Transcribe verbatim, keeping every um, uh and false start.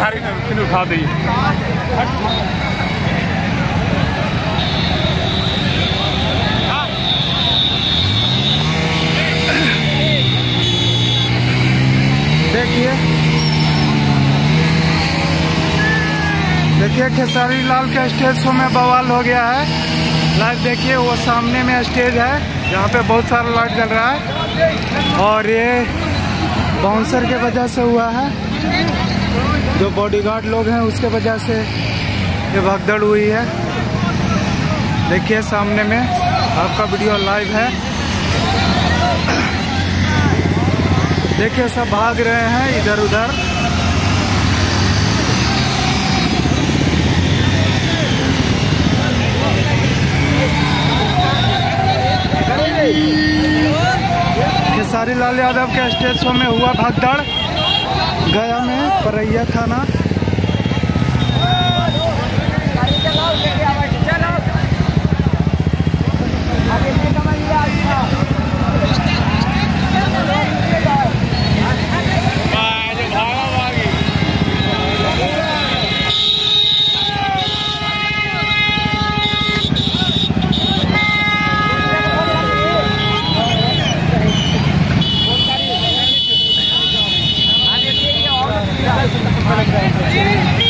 धारी फिर उठा दी। देखिए देखिए खेसारी लाल के स्टेज शो में बवाल हो गया है। लाइव देखिए, वो सामने में स्टेज है जहाँ पे बहुत सारा लाइट जल रहा है और ये बाउंसर के वजह से हुआ है। जो बॉडीगार्ड लोग हैं उसके वजह से ये भगदड़ हुई है। देखिए सामने में आपका वीडियो लाइव है। देखिए सब भाग रहे हैं इधर उधर। खेसारी लाल यादव के स्टेज शो में हुआ भगदड़ गया में परैया थाना। Thank you.